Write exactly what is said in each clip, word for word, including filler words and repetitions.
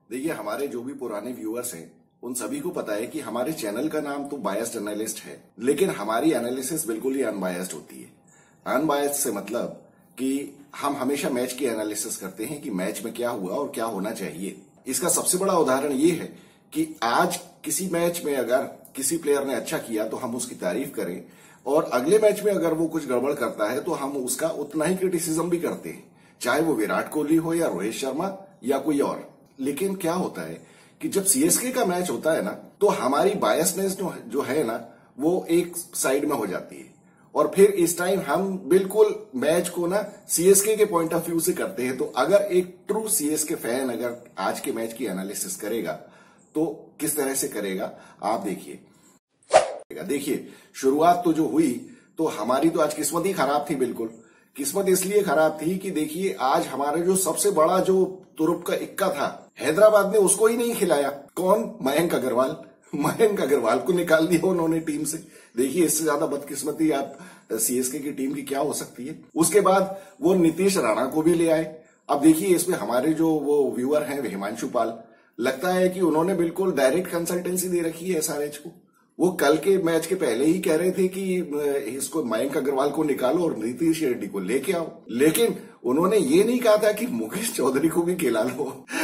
देखिए, हमारे जो भी पुराने व्यूअर्स हैं उन सभी को पता है कि हमारे चैनल का नाम तो बायस्ड एनालिस्ट है, लेकिन हमारी एनालिसिस बिल्कुल ही अनबायस्ड होती है। अनबायस्ड से मतलब कि हम हमेशा मैच की एनालिसिस करते हैं कि मैच में क्या हुआ और क्या होना चाहिए। इसका सबसे बड़ा उदाहरण ये है कि आज किसी मैच में अगर किसी प्लेयर ने अच्छा किया तो हम उसकी तारीफ करें, और अगले मैच में अगर वो कुछ गड़बड़ करता है तो हम उसका उतना ही क्रिटिसिज्म भी करते हैं, चाहे वो विराट कोहली हो या रोहित शर्मा या कोई और। लेकिन क्या होता है कि जब सीएसके का मैच होता है ना, तो हमारी बायसनेस जो है ना वो एक साइड में हो जाती है, और फिर इस टाइम हम बिल्कुल मैच को ना सीएसके के पॉइंट ऑफ व्यू से करते हैं। तो अगर एक ट्रू सीएसके फैन अगर आज के मैच की एनालिसिस करेगा तो किस तरह से करेगा आप देखिए। देखिए, शुरुआत तो जो हुई तो हमारी तो आज किस्मत ही खराब थी। बिल्कुल किस्मत इसलिए खराब थी कि देखिए, आज हमारा जो सबसे बड़ा जो तुरुप का इक्का था हैदराबाद ने उसको ही नहीं खिलाया। कौन? मयंक अग्रवाल। मयंक अग्रवाल को निकाल दिया उन्होंने टीम से। देखिए, इससे ज्यादा बदकिस्मती आप सीएसके की टीम की क्या हो सकती है। उसके बाद वो नीतीश राणा को भी ले आए। अब देखिए, इसमें हमारे जो वो व्यूअर हैं हिमांशु पाल, लगता है कि उन्होंने बिल्कुल डायरेक्ट कंसल्टेंसी दे रखी है एसआरएच को। वो कल के मैच के पहले ही कह रहे थे कि इसको मयंक अग्रवाल को निकालो और नीतीश रेड्डी को लेके आओ, लेकिन उन्होंने ये नहीं कहा था कि मुकेश चौधरी को भी खिला लो।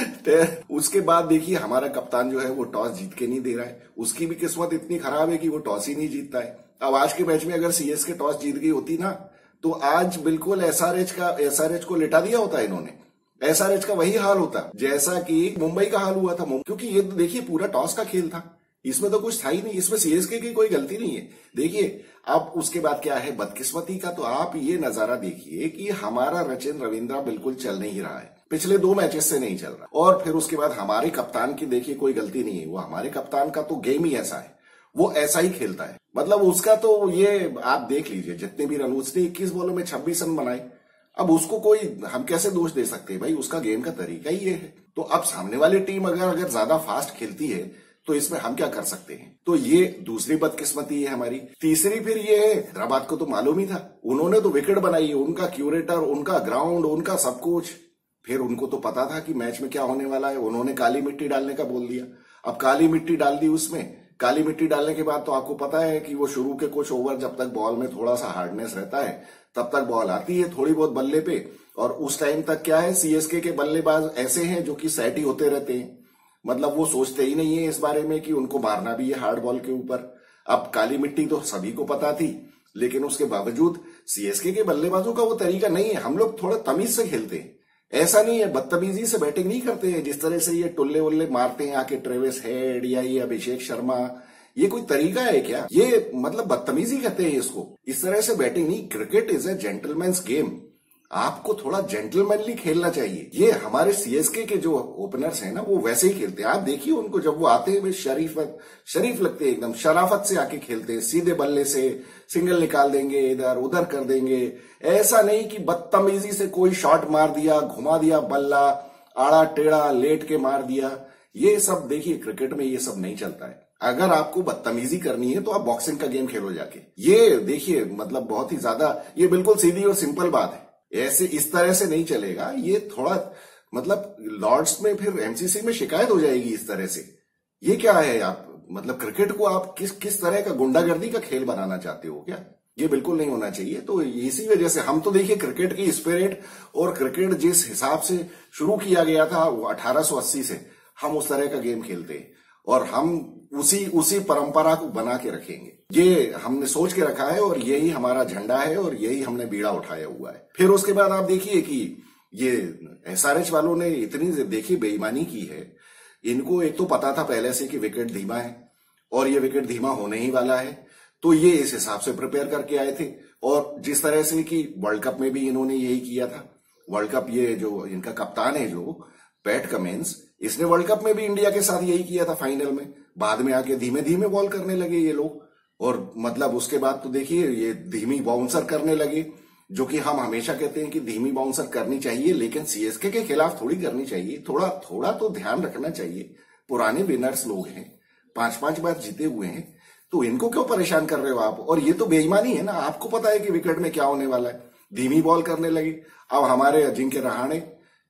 तो उसके बाद देखिए, हमारा कप्तान जो है वो टॉस जीत के नहीं दे रहा है। उसकी भी किस्मत इतनी खराब है कि वो टॉस ही नहीं जीतता है। अब आज के मैच में अगर सीएसके टॉस जीत गई होती ना, तो आज बिल्कुल एसआरएच का एसआरएच को लिटा दिया होता इन्होंने। एसआरएच का वही हाल होता जैसा कि मुंबई का हाल हुआ था, क्योंकि ये देखिए पूरा टॉस का खेल था, इसमें तो कुछ था ही नहीं, इसमें सीएसके की कोई गलती नहीं है। देखिए, अब उसके बाद क्या है बदकिस्मती का, तो आप ये नजारा देखिए कि हमारा रचिन रविंद्रा बिल्कुल चल नहीं रहा है, पिछले दो मैचेस से नहीं चल रहा। और फिर उसके बाद हमारे कप्तान की देखिए कोई गलती नहीं है, वो हमारे कप्तान का तो गेम ही ऐसा है, वो ऐसा ही खेलता है। मतलब उसका तो ये आप देख लीजिए, जितने भी रन उसने इक्कीस बॉलों में छब्बीस रन बनाए। अब उसको कोई हम कैसे दोष दे सकते हैं भाई, उसका गेम का तरीका ही ये है। तो अब सामने वाली टीम अगर अगर ज्यादा फास्ट खेलती है तो इसमें हम क्या कर सकते हैं। तो ये दूसरी बदकिस्मती है हमारी। तीसरी फिर ये है, हैदराबाद को तो मालूम ही था, उन्होंने तो विकेट बनाई है, उनका क्यूरेटर, उनका ग्राउंड, उनका सब कुछ। फिर उनको तो पता था कि मैच में क्या होने वाला है, उन्होंने काली मिट्टी डालने का बोल दिया। अब काली मिट्टी डाल दी उसमें, काली मिट्टी डालने के बाद तो आपको पता है कि वो शुरू के कुछ ओवर जब तक बॉल में थोड़ा सा हार्डनेस रहता है तब तक बॉल आती है थोड़ी बहुत बल्ले पे, और उस टाइम तक क्या है सीएसके के बल्लेबाज ऐसे हैं जो कि सेट ही होते रहते हैं। मतलब वो सोचते ही नहीं है इस बारे में कि उनको मारना भी है हार्ड बॉल के ऊपर। अब काली मिट्टी तो सभी को पता थी, लेकिन उसके बावजूद सीएसके के बल्लेबाजों का वो तरीका नहीं है। हम लोग थोड़ा तमीज से खेलते हैं, ऐसा नहीं है बदतमीजी से बैटिंग नहीं करते हैं जिस तरह से ये टुल्ले उल्ले मारते हैं आके ट्रेविस हेड या ये अभिषेक शर्मा। ये कोई तरीका है क्या? ये मतलब बदतमीजी कहते हैं इसको। इस तरह से बैटिंग नहीं। Cricket is a gentleman's game, आपको थोड़ा जेंटलमैनली खेलना चाहिए। ये हमारे सीएसके के जो ओपनर्स हैं ना वो वैसे ही खेलते हैं। आप देखिए उनको, जब वो आते हैं वे शरीफ शरीफ लगते हैं, एकदम शराफत से आके खेलते हैं, सीधे बल्ले से सिंगल निकाल देंगे, इधर उधर कर देंगे। ऐसा नहीं कि बदतमीजी से कोई शॉट मार दिया, घुमा दिया बल्ला, आड़ा टेढ़ा लेट के मार दिया। ये सब देखिए क्रिकेट में ये सब नहीं चलता है। अगर आपको बदतमीजी करनी है तो आप बॉक्सिंग का गेम खेलो जाके। ये देखिए मतलब बहुत ही ज्यादा, ये बिल्कुल सीधी और सिंपल बात है। ऐसे इस तरह से नहीं चलेगा। ये थोड़ा मतलब लॉर्ड्स में फिर एमसीसी में शिकायत हो जाएगी इस तरह से। ये क्या है आप, मतलब क्रिकेट को आप किस किस तरह का गुंडागर्दी का खेल बनाना चाहते हो क्या? ये बिल्कुल नहीं होना चाहिए। तो इसी वजह से हम तो देखिए क्रिकेट की स्पिरिट और क्रिकेट जिस हिसाब से शुरू किया गया था वो अठारह सौ अस्सी से, हम उस तरह का गेम खेलते हैं और हम उसी उसी परंपरा को बना के रखेंगे। ये हमने सोच के रखा है और यही हमारा झंडा है और यही हमने बीड़ा उठाया हुआ है। फिर उसके बाद आप देखिए कि ये एसआरएच वालों ने इतनी देखी बेईमानी की है। इनको एक तो पता था पहले से कि विकेट धीमा है और ये विकेट धीमा होने ही वाला है, तो ये इस हिसाब से प्रिपेयर करके आए थे। और जिस तरह से कि वर्ल्ड कप में भी इन्होंने यही किया था। वर्ल्ड कप, ये जो इनका कप्तान है जो पैट कमिंस, इसने वर्ल्ड कप में भी इंडिया के साथ यही किया था फाइनल में। बाद में आके धीमे धीमे बॉल करने लगे ये लोग, और मतलब उसके बाद तो देखिए ये धीमी बाउंसर करने लगे, जो कि हम हमेशा कहते हैं कि धीमी बाउंसर करनी चाहिए, लेकिन सीएसके के खिलाफ थोड़ी करनी चाहिए। थोड़ा थोड़ा तो ध्यान रखना चाहिए। पुराने विनर्स लोग हैं, पांच पांच बार जीते हुए हैं, तो इनको क्यों परेशान कर रहे हो आप? और ये तो बेईमानी है ना। आपको पता है कि विकेट में क्या होने वाला है, धीमी बॉल करने लगे। अब हमारे अजिंक्य रहाणे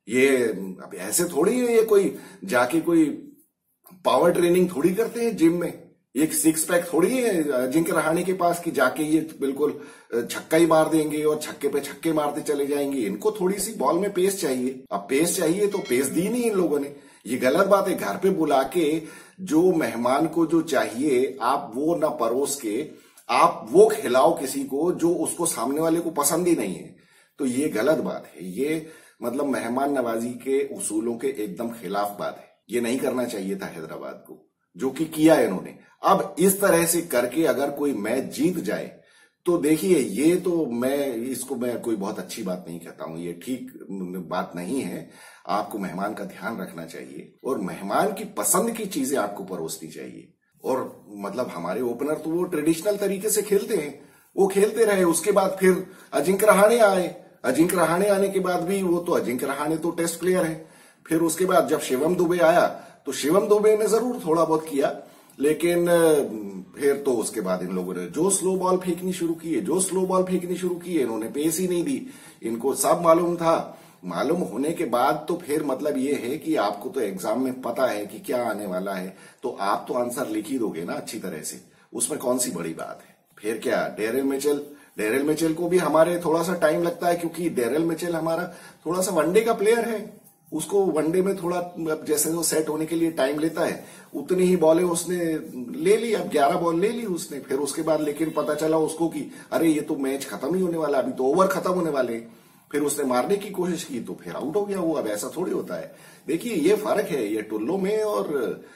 ये अब ऐसे थोड़ी है, ये कोई जाके कोई पावर ट्रेनिंग थोड़ी करते हैं जिम में। एक सिक्स पैक थोड़ी है अजिंक्य रहाणे के पास कि जाके ये बिल्कुल छक्का ही मार देंगे और छक्के पे छक्के मारते चले जाएंगे। इनको थोड़ी सी बॉल में पेस चाहिए। अब पेस चाहिए तो पेस दी नहीं इन लोगों ने। ये गलत बात है। घर पे बुला के जो मेहमान को जो चाहिए आप वो ना परोस के आप वो खिलाओ किसी को जो उसको सामने वाले को पसंद ही नहीं है, तो ये गलत बात है। ये मतलब मेहमान नवाजी के उसूलों के एकदम खिलाफ बात है। ये नहीं करना चाहिए था हैदराबाद को, जो कि किया इन्होंने। अब इस तरह से करके अगर कोई मैच जीत जाए तो देखिए, ये तो मैं इसको मैं कोई बहुत अच्छी बात नहीं कहता हूं। ये ठीक बात नहीं है। आपको मेहमान का ध्यान रखना चाहिए और मेहमान की पसंद की चीजें आपको परोसनी चाहिए। और मतलब हमारे ओपनर तो वो ट्रेडिशनल तरीके से खेलते हैं, वो खेलते रहे। उसके बाद फिर अजिंक्य रहाणे आए। अजिंक्य रहाणे आने के बाद भी वो तो अजिंक्य रहाणे तो टेस्ट प्लेयर है। फिर उसके बाद जब शिवम दुबे आया तो शिवम दुबे ने जरूर थोड़ा बहुत किया, लेकिन फिर तो उसके बाद इन लोगों ने जो स्लो बॉल फेंकनी शुरू किए जो स्लो बॉल फेंकनी शुरू किए इन्होंने पेस ही नहीं दी। इनको सब मालूम था। मालूम होने के बाद तो फिर मतलब ये है कि आपको तो एग्जाम में पता है कि क्या आने वाला है, तो आप तो आंसर लिख ही दोगे ना अच्छी तरह से। उसमें कौन सी बड़ी बात है। फिर क्या डेरिल मिचेल डेरिल मिचेल को भी हमारे थोड़ा सा टाइम लगता है, क्योंकि डेरिल मिचेल हमारा थोड़ा सा वनडे का प्लेयर है। उसको वनडे में थोड़ा जैसे वो सेट होने के लिए टाइम लेता है, उतनी ही बॉलें उसने ले ली। अब ग्यारह बॉल ले ली उसने। फिर उसके बाद लेकिन पता चला उसको कि अरे ये तो मैच खत्म ही होने वाला, अभी तो ओवर खत्म होने वाले। फिर उसने मारने की कोशिश की तो फिर आउट हो गया वो। अब ऐसा थोड़ी होता है। देखिए ये फर्क है, ये टुल्लो में और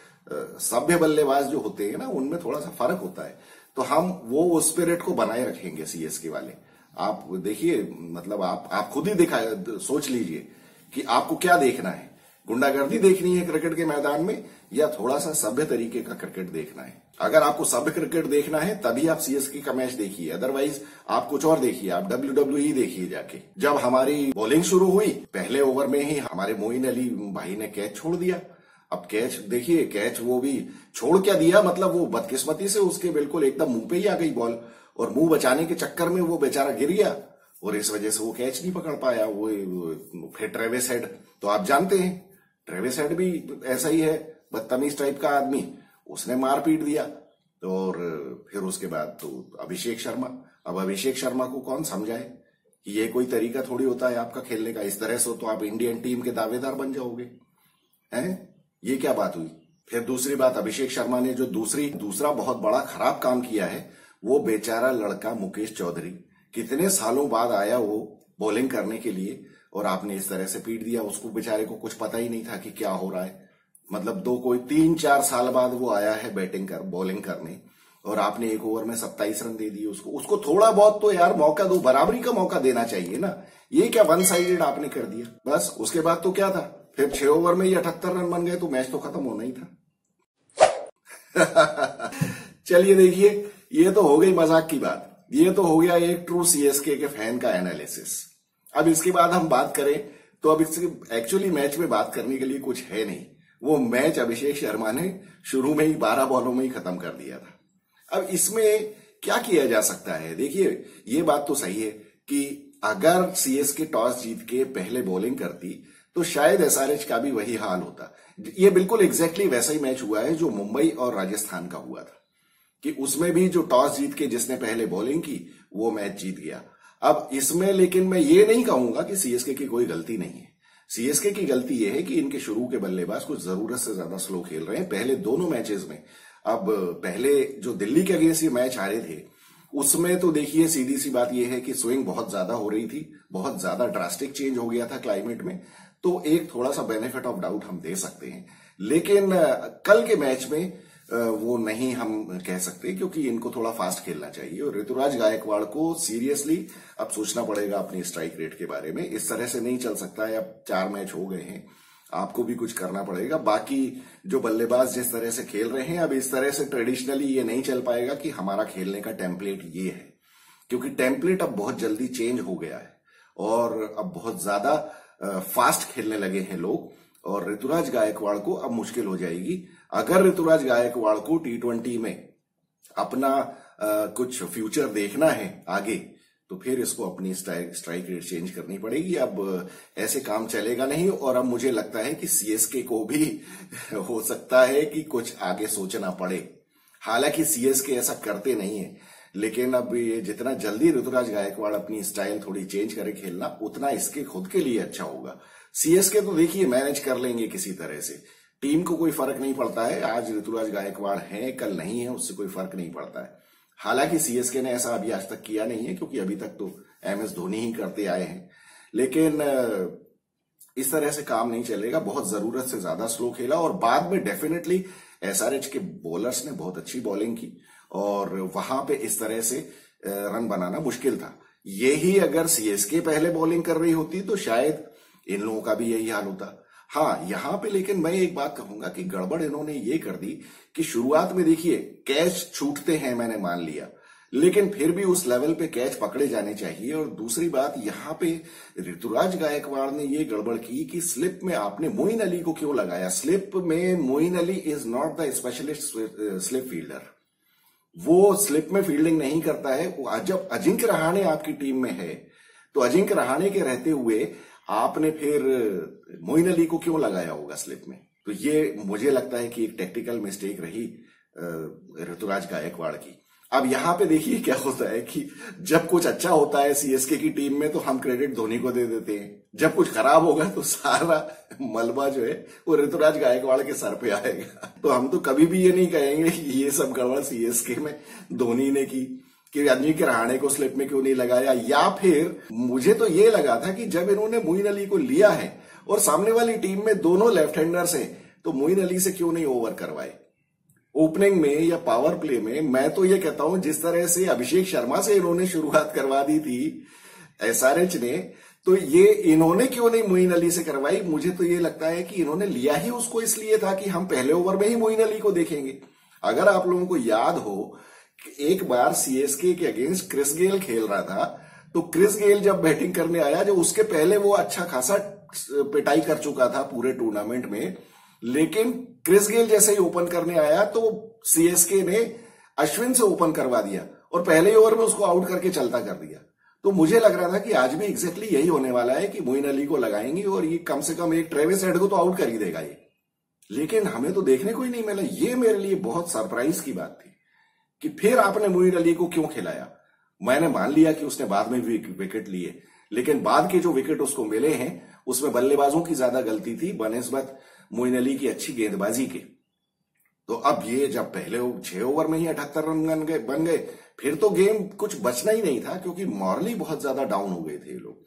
सभ्य बल्लेबाज जो होते हैं ना उनमें थोड़ा सा फर्क होता है। तो हम वो स्पिरिट को बनाए रखेंगे सीएसके वाले। आप देखिए, मतलब आप आप खुद ही दिखा सोच लीजिए कि आपको क्या देखना है। गुंडागर्दी देखनी है क्रिकेट के मैदान में या थोड़ा सा सभ्य तरीके का क्रिकेट देखना है। अगर आपको सभ्य क्रिकेट देखना है तभी आप सीएसके का मैच देखिए, अदरवाइज आप कुछ और देखिए। आप डब्ल्यू डब्ल्यू ई देखिए जाके। जब हमारी बॉलिंग शुरू हुई पहले ओवर में ही हमारे मोइन अली भाई ने कैच छोड़ दिया। अब कैच देखिए, कैच वो भी छोड़ क्या दिया, मतलब वो बदकिस्मती से उसके बिल्कुल एकदम मुंह पे ही आ गई बॉल और मुंह बचाने के चक्कर में वो बेचारा गिर गया और इस वजह से वो कैच नहीं पकड़ पाया। वो फिर ट्रेविस हेड तो आप जानते हैं, ट्रेविस हेड भी ऐसा ही है, बदतमीज टाइप का आदमी। उसने मार पीट दिया। और फिर उसके बाद तो अभिषेक शर्मा। अब अभिषेक शर्मा को कौन समझाए कि ये कोई तरीका थोड़ी होता है आपका खेलने का। इस तरह से तो आप इंडियन टीम के दावेदार बन जाओगे। हैं, ये क्या बात हुई। फिर दूसरी बात, अभिषेक शर्मा ने जो दूसरी दूसरा बहुत बड़ा खराब काम किया है, वो बेचारा लड़का मुकेश चौधरी कितने सालों बाद आया वो बॉलिंग करने के लिए और आपने इस तरह से पीट दिया उसको। बेचारे को कुछ पता ही नहीं था कि क्या हो रहा है। मतलब दो कोई तीन चार साल बाद वो आया है बैटिंग कर बॉलिंग करने और आपने एक ओवर में सत्ताईस रन दे दिए उसको। उसको थोड़ा बहुत तो यार मौका दो, बराबरी का मौका देना चाहिए ना। ये क्या वन साइडेड आपने कर दिया बस। उसके बाद तो क्या था, फिर छह ओवर में ही अठहत्तर रन बन गए तो मैच तो खत्म होना ही था। चलिए देखिए, ये तो हो गई मजाक की बात। ये तो हो गया एक ट्रू सीएसके के फैन का एनालिसिस। अब इसके बाद हम बात करें तो अब इसके एक्चुअली मैच में बात करने के लिए कुछ है नहीं। वो मैच अभिषेक शर्मा ने शुरू में ही बारह बॉलों में ही खत्म कर दिया था। अब इसमें क्या किया जा सकता है। देखिए ये बात तो सही है कि अगर सीएसके टॉस जीत के पहले बॉलिंग करती तो शायद एसआरएच का भी वही हाल होता। ये बिल्कुल एग्जैक्टली वैसा ही मैच हुआ है जो मुंबई और राजस्थान का हुआ था कि उसमें भी जो टॉस जीत के जिसने पहले बॉलिंग की वो मैच जीत गया। अब इसमें लेकिन मैं ये नहीं कहूंगा कि सीएसके की कोई गलती नहीं है। सीएसके की गलती ये है कि इनके शुरू के बल्लेबाज कुछ जरूरत से ज्यादा स्लो खेल रहे हैं पहले दोनों मैचेस में। अब पहले जो दिल्ली के अगेंस्ट ये मैच हारे थे उसमें तो देखिए सीधी सी बात यह है कि स्विंग बहुत ज्यादा हो रही थी, बहुत ज्यादा ड्रास्टिक चेंज हो गया था क्लाइमेट में, तो एक थोड़ा सा बेनिफिट ऑफ डाउट हम दे सकते हैं। लेकिन कल के मैच में वो नहीं हम कह सकते क्योंकि इनको थोड़ा फास्ट खेलना चाहिए और ऋतुराज गायकवाड़ को सीरियसली अब सोचना पड़ेगा अपनी स्ट्राइक रेट के बारे में। इस तरह से नहीं चल सकता है। अब चार मैच हो गए हैं, आपको भी कुछ करना पड़ेगा। बाकी जो बल्लेबाज जिस तरह से खेल रहे हैं अब इस तरह से ट्रेडिशनली ये नहीं चल पाएगा कि हमारा खेलने का टेम्पलेट ये है, क्योंकि टेम्पलेट अब बहुत जल्दी चेंज हो गया है और अब बहुत ज्यादा फास्ट खेलने लगे हैं लोग और ऋतुराज गायकवाड़ को अब मुश्किल हो जाएगी। अगर ऋतुराज गायकवाड़ को टी ट्वेंटी में अपना आ, कुछ फ्यूचर देखना है आगे तो फिर इसको अपनी स्ट्राइक रेट चेंज करनी पड़ेगी। अब ऐसे काम चलेगा नहीं, और अब मुझे लगता है कि सीएसके को भी हो सकता है कि कुछ आगे सोचना पड़े। हालांकि सीएसके ऐसा करते नहीं है, लेकिन अब ये जितना जल्दी ऋतुराज गायकवाड़ अपनी स्टाइल थोड़ी चेंज करे खेलना, उतना इसके खुद के लिए अच्छा होगा। सीएसके तो देखिए मैनेज कर लेंगे किसी तरह से, टीम को कोई फर्क नहीं पड़ता है, आज ऋतुराज गायकवाड़ है कल नहीं है उससे कोई फर्क नहीं पड़ता है। हालांकि सीएसके ने ऐसा अभी आज तक किया नहीं है, क्योंकि अभी तक तो एम एस धोनी ही करते आए हैं, लेकिन इस तरह से काम नहीं चलेगा। बहुत जरूरत से ज्यादा स्लो खेला, और बाद में डेफिनेटली एसआरएच के बॉलर्स ने बहुत अच्छी बॉलिंग की, और वहां पे इस तरह से रन बनाना मुश्किल था। यही अगर सीएसके पहले बॉलिंग कर रही होती तो शायद इन लोगों का भी यही हाल होता। हाँ, यहां पे लेकिन मैं एक बात कहूंगा कि गड़बड़ इन्होंने ये कर दी कि शुरुआत में देखिए कैच छूटते हैं, मैंने मान लिया, लेकिन फिर भी उस लेवल पे कैच पकड़े जाने चाहिए। और दूसरी बात, यहां पे ऋतुराज गायकवाड़ ने ये गड़बड़ की कि स्लिप में आपने मोइन अली को क्यों लगाया। स्लिप में Moeen Ali is not the specialist slip fielder, वो स्लिप में फील्डिंग नहीं करता है। जब अजिंक्य रहाणे आपकी टीम में है तो अजिंक्य रहाणे के रहते हुए आपने फिर मोइन अली को क्यों लगाया होगा स्लिप में। तो ये मुझे लगता है कि एक टेक्निकल मिस्टेक रही ऋतुराज गायकवाड़ की। अब यहां पे देखिए क्या होता है कि जब कुछ अच्छा होता है सीएसके की टीम में तो हम क्रेडिट धोनी को दे देते हैं, जब कुछ खराब होगा तो सारा मलबा जो है वो ऋतुराज गायकवाड़ के सर पे आएगा। तो हम तो कभी भी ये नहीं कहेंगे कि ये सब गड़बड़ सीएसके में धोनी ने की, कि अजिंक्य रहाणे को स्लिप में क्यों नहीं लगाया। या फिर मुझे तो ये लगा था कि जब इन्होंने मोइन अली को लिया है और सामने वाली टीम में दोनों लेफ्ट हैंडर्स हैं, तो मोइन अली से क्यों नहीं ओवर करवाए ओपनिंग में या पावर प्ले में। मैं तो ये कहता हूं जिस तरह से अभिषेक शर्मा से इन्होंने शुरुआत करवा दी थी एसआरएच ने, तो ये इन्होंने क्यों नहीं मोइन अली से करवाई। मुझे तो ये लगता है कि इन्होंने लिया ही उसको इसलिए था कि हम पहले ओवर में ही मोइन अली को देखेंगे। अगर आप लोगों को याद हो, एक बार सीएसके के अगेंस्ट क्रिस गेल खेल रहा था, तो क्रिस गेल जब बैटिंग करने आया, जो उसके पहले वो अच्छा खासा पिटाई कर चुका था पूरे टूर्नामेंट में, लेकिन क्रिस गेल जैसे ही ओपन करने आया तो सीएसके ने अश्विन से ओपन करवा दिया और पहले ओवर में उसको आउट करके चलता कर दिया। तो मुझे लग रहा था कि आज भी एग्जैक्टली यही होने वाला है कि मोइन अली को लगाएंगे और ये कम से कम एक ट्रेविस हेड को तो आउट कर ही देगा ये, लेकिन हमें तो देखने को ही नहीं मिला। ये मेरे लिए बहुत सरप्राइज की बात थी कि फिर आपने मोइन अली को क्यों खिलाया। मैंने मान लिया कि उसने बाद में भी विकेट लिए, लेकिन बाद के जो विकेट उसको मिले हैं उसमें बल्लेबाजों की ज्यादा गलती थी बनिस्बत मोइन अली की अच्छी गेंदबाजी के। तो अब ये जब पहले छह ओवर में ही अठहत्तर रन बन गए बन गए फिर तो गेम कुछ बचना ही नहीं था, क्योंकि मॉरली बहुत ज्यादा डाउन हो गए थे लोग।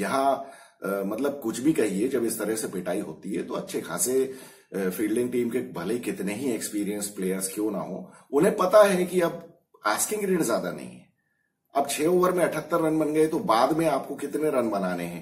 यहाँ मतलब कुछ भी कहिए, जब इस तरह से पिटाई होती है तो अच्छे खासे फील्डिंग टीम के भले कितने ही एक्सपीरियंस प्लेयर्स क्यों ना हो, उन्हें पता है कि अब आस्किंग रेट ज्यादा नहीं है। अब छह ओवर में अठहत्तर रन बन गए तो बाद में आपको कितने रन बनाने हैं।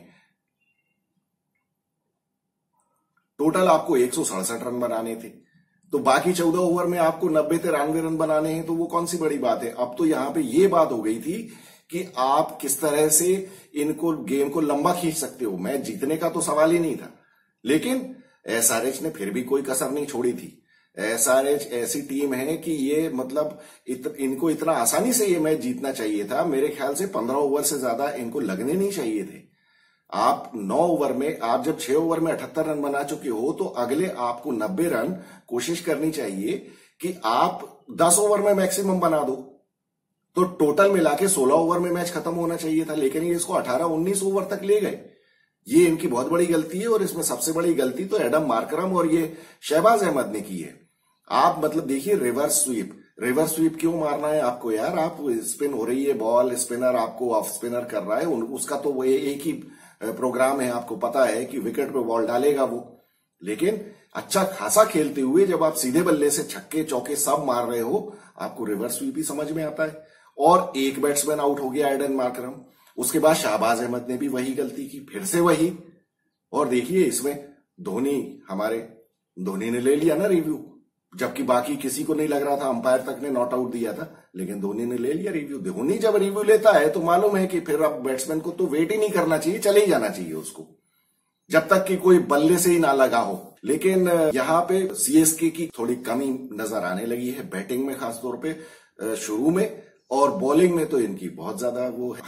टोटल आपको एक सौ सड़सठ रन बनाने थे, तो बाकी चौदह ओवर में आपको नब्बे तिरानवे रन बनाने हैं, तो वो कौन सी बड़ी बात है। अब तो यहां पे ये बात हो गई थी कि आप किस तरह से इनको गेम को लंबा खींच सकते हो। मैच जीतने का तो सवाल ही नहीं था, लेकिन एसआरएच ने फिर भी कोई कसर नहीं छोड़ी थी। एसआरएच ऐसी टीम है कि ये मतलब इत, इनको इतना आसानी से ये मैच जीतना चाहिए था। मेरे ख्याल से पंद्रह ओवर से ज्यादा इनको लगने नहीं चाहिए थे। आप नौ ओवर में, आप जब छह ओवर में अठहत्तर रन बना चुके हो तो अगले आपको नब्बे रन कोशिश करनी चाहिए कि आप दस ओवर में मैक्सिमम बना दो, तो टोटल मिला के सोलह ओवर में मैच खत्म होना चाहिए था। लेकिन ये इसको अठारह उन्नीस ओवर तक ले गए, ये इनकी बहुत बड़ी गलती है। और इसमें सबसे बड़ी गलती तो एडम मार्करम और ये शहबाज अहमद ने की है। आप मतलब देखिए रिवर्स स्वीप, रिवर्स स्वीप क्यों मारना है आपको यार। आप स्पिन हो रही है बॉल, स्पिनर आपको ऑफ स्पिनर कर रहा है, उसका तो वो एक ही प्रोग्राम है, आपको पता है कि विकेट पे बॉल डालेगा वो। लेकिन अच्छा खासा खेलते हुए जब आप सीधे बल्ले से छक्के चौके सब मार रहे हो, आपको रिवर्स स्वीप ही समझ में आता है। और एक बैट्समैन आउट हो गया एडन मार्करम, उसके बाद शहबाज अहमद ने भी वही गलती की, फिर से वही। और देखिए इसमें धोनी, हमारे धोनी ने ले लिया ना रिव्यू, जबकि बाकी किसी को नहीं लग रहा था, अंपायर तक ने नॉट आउट दिया था, लेकिन धोनी ने ले लिया रिव्यू। धोनी जब रिव्यू लेता है तो मालूम है कि फिर अब बैट्समैन को तो वेट ही नहीं करना चाहिए, चले ही जाना चाहिए उसको, जब तक कि कोई बल्ले से ही ना लगा हो। लेकिन यहाँ पे सीएसके की थोड़ी कमी नजर आने लगी है बैटिंग में, खासतौर पे शुरू में, और बॉलिंग में तो इनकी बहुत ज्यादा वो है। हाँ,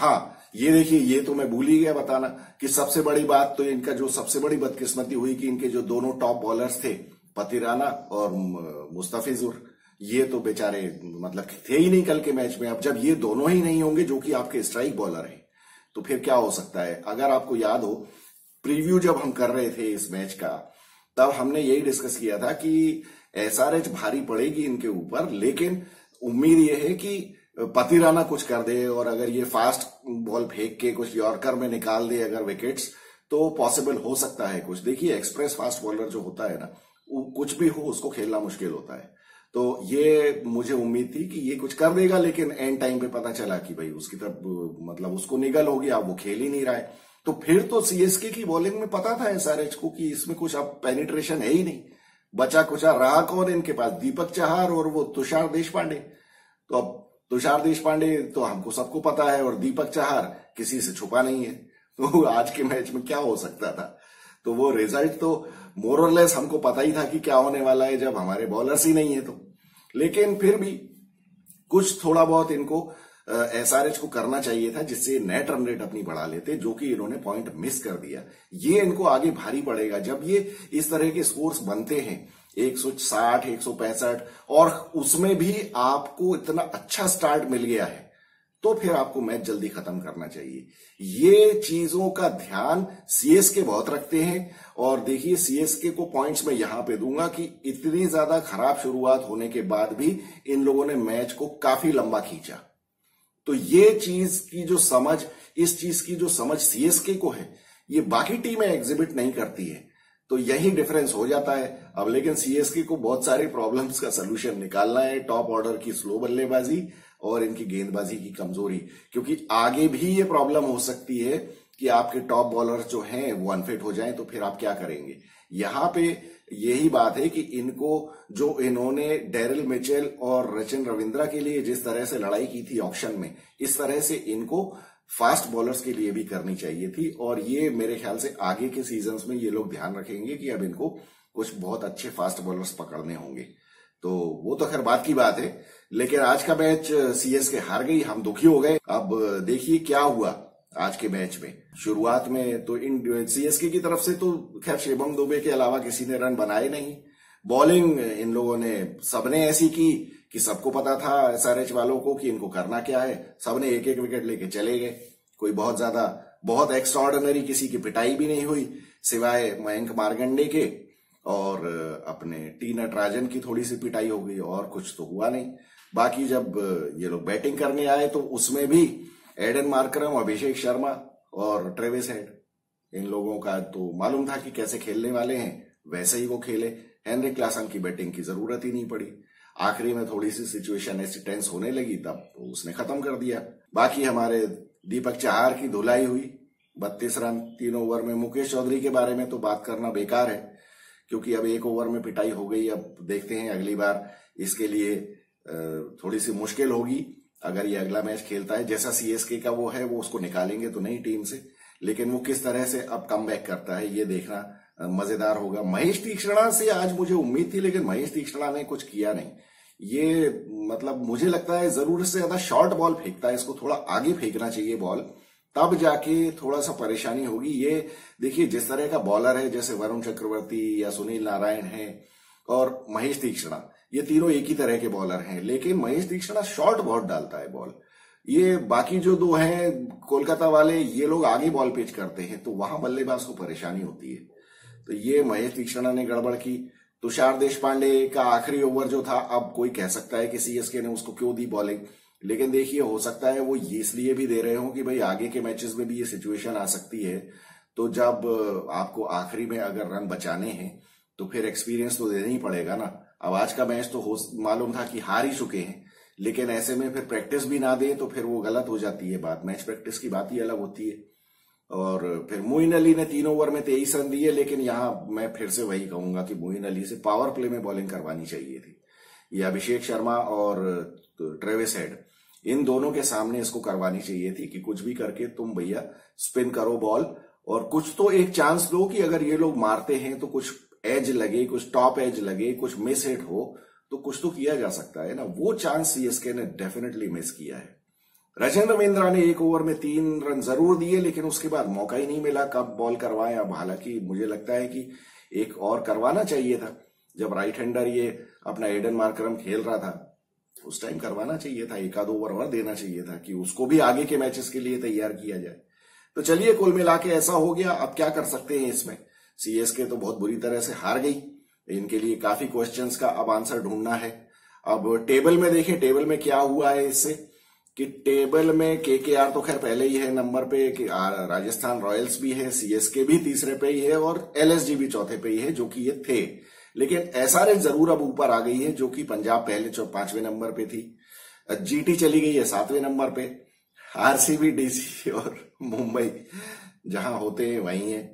ये देखिए, ये तो मैं भूल ही गया बताना कि सबसे बड़ी बात तो इनका जो सबसे बड़ी बदकिस्मती हुई कि इनके जो दोनों टॉप बॉलर्स थे, पतिराना और मुस्तफिजुर, ये तो बेचारे मतलब थे ही नहीं कल के मैच में। अब जब ये दोनों ही नहीं होंगे जो कि आपके स्ट्राइक बॉलर हैं, तो फिर क्या हो सकता है। अगर आपको याद हो, प्रीव्यू जब हम कर रहे थे इस मैच का, तब हमने यही डिस्कस किया था कि एसआरएच भारी पड़ेगी इनके ऊपर, लेकिन उम्मीद ये है कि पतिराना कुछ कर दे और अगर ये फास्ट बॉल फेंक के कुछ यॉर्कर में निकाल दे अगर विकेट्स, तो पॉसिबल हो सकता है कुछ। देखिए, एक्सप्रेस फास्ट बॉलर जो होता है ना, कुछ भी हो उसको खेलना मुश्किल होता है। तो ये मुझे उम्मीद थी कि ये कुछ कर देगा, लेकिन एंड टाइम पे पता चला कि भाई उसकी तरफ मतलब उसको निगल हो गया, वो खेल ही नहीं रहा है। तो फिर तो सीएसके की बॉलिंग में पता था एसआरएच को कि इसमें कुछ अब पेनिट्रेशन है ही नहीं। बचा कुचा रहा कौन इनके पास? दीपक चहार और वो तुषार देशपांडे। तो अब तुषार देशपांडे तो हमको सबको पता है और दीपक चहार किसी से छुपा नहीं है। तो आज के मैच में क्या हो सकता था? तो वो रिजल्ट तो मोर और लेस हमको पता ही था कि क्या होने वाला है जब हमारे बॉलर्स ही नहीं है तो। लेकिन फिर भी कुछ थोड़ा बहुत इनको एसआरएच को करना चाहिए था, जिससे नेट रन रेट अपनी बढ़ा लेते, जो कि इन्होंने पॉइंट मिस कर दिया। ये इनको आगे भारी पड़ेगा जब ये इस तरह के स्कोर्स बनते हैं, एक सौ साठ, एक सौ पैंसठ, और उसमें भी आपको इतना अच्छा स्टार्ट मिल गया है, तो फिर आपको मैच जल्दी खत्म करना चाहिए। ये चीजों का ध्यान सीएसके बहुत रखते हैं। और देखिए, सीएसके को पॉइंट्स में यहां पे दूंगा कि इतनी ज्यादा खराब शुरुआत होने के बाद भी इन लोगों ने मैच को काफी लंबा खींचा। तो ये चीज की जो समझ, इस चीज की जो समझ सीएसके को है, ये बाकी टीमें एग्जिबिट नहीं करती है। तो यही डिफरेंस हो जाता है। अब लेकिन सीएसके को बहुत सारे प्रॉब्लम्स का सलूशन निकालना है, टॉप ऑर्डर की स्लो बल्लेबाजी और इनकी गेंदबाजी की कमजोरी, क्योंकि आगे भी ये प्रॉब्लम हो सकती है कि आपके टॉप बॉलर जो हैं वो अनफिट हो जाएं, तो फिर आप क्या करेंगे। यहां पे यही बात है कि इनको, जो इन्होंने डेरिल मिचेल और रचिन रविंद्रा के लिए जिस तरह से लड़ाई की थी ऑक्शन में, इस तरह से इनको फास्ट बॉलर्स के लिए भी करनी चाहिए थी। और ये मेरे ख्याल से आगे के सीजन्स में ये लोग ध्यान रखेंगे कि अब इनको कुछ बहुत अच्छे फास्ट बॉलर्स पकड़ने होंगे। तो वो तो खैर बात की बात है। लेकिन आज का मैच सीएसके हार गई, हम दुखी हो गए। अब देखिए क्या हुआ आज के मैच में। शुरुआत में तो इन सीएसके की तरफ से तो खैर शिवम दुबे के अलावा किसी ने रन बनाए नहीं। बॉलिंग इन लोगों ने सबने ऐसी की कि सबको पता था एसआरएच वालों को कि इनको करना क्या है। सबने एक एक विकेट लेके चले गए। कोई बहुत ज्यादा बहुत एक्स्ट्राऑर्डिनरी किसी की पिटाई भी नहीं हुई, सिवाय मयंक मार्कंडे के और अपने टी नटराजन की थोड़ी सी पिटाई हो गई, और कुछ तो हुआ नहीं। बाकी जब ये लोग बैटिंग करने आए तो उसमें भी एडन मार्करम, अभिषेक शर्मा और ट्रेविस हेड, इन लोगों का तो मालूम था कि कैसे खेलने वाले हैं, वैसे ही वो खेले। हेनरिक क्लासन की बैटिंग की जरूरत ही नहीं पड़ी। आखिरी में थोड़ी सी सिचुएशन ऐसी टेंस होने लगी, तब उसने खत्म कर दिया। बाकी हमारे दीपक चहार की धुलाई हुई, बत्तीस रन तीन ओवर में। मुकेश चौधरी के बारे में तो बात करना बेकार है, क्योंकि अब एक ओवर में पिटाई हो गई। अब देखते हैं अगली बार इसके लिए थोड़ी सी मुश्किल होगी। अगर ये अगला मैच खेलता है, जैसा सीएसके का वो है, वो उसको निकालेंगे तो नहीं टीम से, लेकिन वो किस तरह से अब कम बैक करता है ये देखना मजेदार होगा। महेश तीक्ष्णा से आज मुझे उम्मीद थी, लेकिन महेश तीक्ष्णा ने कुछ किया नहीं। ये मतलब मुझे लगता है जरूरत से ज्यादा शॉर्ट बॉल फेंकता है, इसको थोड़ा आगे फेंकना चाहिए बॉल, तब जाके थोड़ा सा परेशानी होगी। ये देखिए, जिस तरह का बॉलर है, जैसे वरुण चक्रवर्ती या सुनील नारायण है और महेश तीक्ष्णा, ये तीनों एक ही तरह के बॉलर हैं, लेकिन महेश तीक्ष्णा शॉर्ट बहुत डालता है बॉल। ये बाकी जो दो हैं कोलकाता वाले, ये लोग आगे बॉल पिच करते हैं, तो वहां बल्लेबाज को परेशानी होती है। तो ये महेश तीक्ष्णा ने गड़बड़ की। तुषार देशपांडे का आखिरी ओवर जो था, अब कोई कह सकता है कि सीएसके ने उसको क्यों दी बॉलिंग, लेकिन देखिए हो सकता है वो इसलिए भी दे रहे हो कि भाई आगे के मैचेस में भी ये सिचुएशन आ सकती है। तो जब आपको आखिरी में अगर रन बचाने हैं तो फिर एक्सपीरियंस तो देना ही पड़ेगा ना। अब आज का मैच तो हो मालूम था कि हार ही चुके हैं, लेकिन ऐसे में फिर प्रैक्टिस भी ना दें तो फिर वो गलत हो जाती है बात। मैच प्रैक्टिस की बात ही अलग होती है। और फिर मोइन अली ने तीन ओवर में तेईस रन दिए, लेकिन यहां मैं फिर से वही कहूंगा कि मोइन अली से पावर प्ले में बॉलिंग करवानी चाहिए थी। ये अभिषेक शर्मा और ट्रेविस हेड, इन दोनों के सामने इसको करवानी चाहिए थी कि कुछ भी करके तुम भैया स्पिन करो बॉल, और कुछ तो एक चांस दो कि अगर ये लोग मारते हैं तो कुछ एज लगे, कुछ टॉप एज लगे, कुछ मिस हिट हो, तो कुछ तो किया जा सकता है ना। वो चांस सीएसके ने डेफिनेटली मिस किया है। राजेंद्र रवींद्रा ने एक ओवर में तीन रन जरूर दिए, लेकिन उसके बाद मौका ही नहीं मिला कब बॉल करवाएं। अब हालांकि मुझे लगता है कि एक और करवाना चाहिए था, जब राइट हैंडर ये अपना एडन मार्करम खेल रहा था उस टाइम करवाना चाहिए था, एक आध ओवर और देना चाहिए था कि उसको भी आगे के मैचेस के लिए तैयार किया जाए। तो चलिए, कुल मिला के ऐसा हो गया। अब क्या कर सकते हैं इसमें, सीएसके तो बहुत बुरी तरह से हार गई, इनके लिए काफी क्वेश्चंस का अब आंसर ढूंढना है। अब टेबल में देखें, टेबल में क्या हुआ है इससे कि टेबल में केकेआर तो खैर पहले ही है नंबर पे, कि राजस्थान रॉयल्स भी है, सीएसके भी तीसरे पे ही है और एलएसजी भी चौथे पे ही है, जो कि ये थे। लेकिन एसआरएच जरूर अब ऊपर आ गई है, जो कि पंजाब पहले पांचवें नंबर पे थी, जीटी चली गई है सातवें नंबर पे, आरसीबी, डीसी और मुंबई जहां होते हैं वहीं है।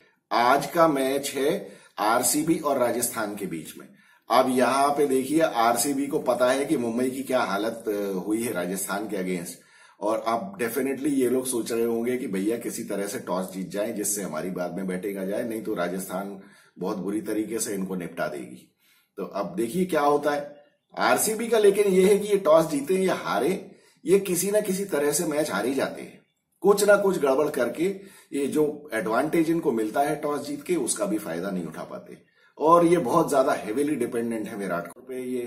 आज का मैच है आरसीबी और राजस्थान के बीच में। अब यहां पे देखिए, आरसीबी को पता है कि मुंबई की क्या हालत हुई है राजस्थान के अगेंस्ट, और अब डेफिनेटली ये लोग सोच रहे होंगे कि भैया किसी तरह से टॉस जीत जाए जिससे हमारी बाद में बैटिंग आ जाए, नहीं तो राजस्थान बहुत बुरी तरीके से इनको निपटा देगी। तो अब देखिए क्या होता है आरसीबी का। लेकिन ये है कि ये टॉस जीते या हारे, ये किसी ना किसी तरह से मैच हार ही जाते हैं, कुछ ना कुछ गड़बड़ करके। ये जो एडवांटेज इनको मिलता है टॉस जीत के, उसका भी फायदा नहीं उठा पाते, और ये बहुत ज्यादा हेवीली डिपेंडेंट है विराट कोहली पे। ये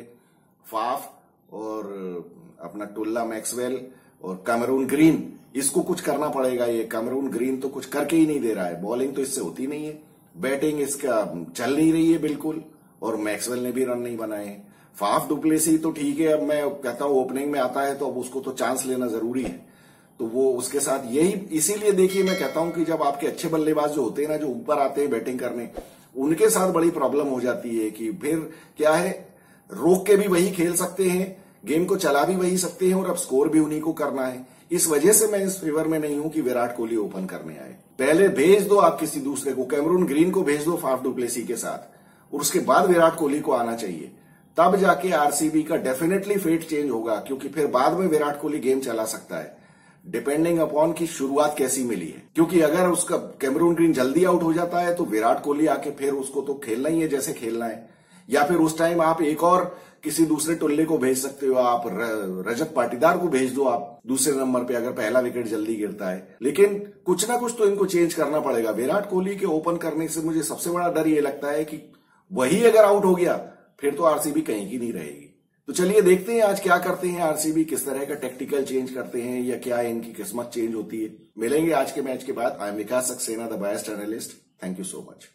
फाफ और अपना टुल्ला मैक्सवेल और कैमरून ग्रीन, इसको कुछ करना पड़ेगा। ये कैमरून ग्रीन तो कुछ करके ही नहीं दे रहा है, बॉलिंग तो इससे होती नहीं है, बैटिंग इसका चल नहीं रही है बिल्कुल, और मैक्सवेल ने भी रन नहीं बनाए। फाफ डुप्लेसी तो ठीक है, अब मैं कहता हूं ओपनिंग में आता है तो अब उसको तो चांस लेना जरूरी है, तो वो उसके साथ यही, इसीलिए देखिए मैं कहता हूं कि जब आपके अच्छे बल्लेबाज जो होते हैं ना, जो ऊपर आते हैं बैटिंग करने, उनके साथ बड़ी प्रॉब्लम हो जाती है कि फिर क्या है, रोक के भी वही खेल सकते हैं, गेम को चला भी वही सकते हैं, और अब स्कोर भी उन्हीं को करना है। इस वजह से मैं इस फेवर में नहीं हूं कि विराट कोहली ओपन करने आए। पहले भेज दो आप किसी दूसरे को, कैमरून ग्रीन को भेज दो फाफ डुप्लेसी के साथ, और उसके बाद विराट कोहली को आना चाहिए, तब जाके आरसीबी का डेफिनेटली फेट चेंज होगा, क्योंकि फिर बाद में विराट कोहली गेम चला सकता है, डिपेंडिंग अपॉन की शुरुआत कैसी मिली है। क्योंकि अगर उसका कैमरून ग्रीन जल्दी आउट हो जाता है तो विराट कोहली आके फिर उसको तो खेलना ही है जैसे खेलना है, या फिर उस टाइम आप एक और किसी दूसरे टुल्ले को भेज सकते हो, आप रजत पाटीदार को भेज दो आप दूसरे नंबर पे, अगर पहला विकेट जल्दी गिरता है। लेकिन कुछ ना कुछ तो इनको चेंज करना पड़ेगा। विराट कोहली के ओपन करने से मुझे सबसे बड़ा डर ये लगता है कि वही अगर आउट हो गया फिर तो आरसीबी कहीं की नहीं रहेगी। तो चलिए देखते हैं आज क्या करते हैं आरसीबी, किस तरह का टेक्टिकल चेंज करते हैं, या क्या इनकी किस्मत चेंज होती है। मिलेंगे आज के मैच के बाद। I am Vikas Saxena, the biased analyst. Thank you so much.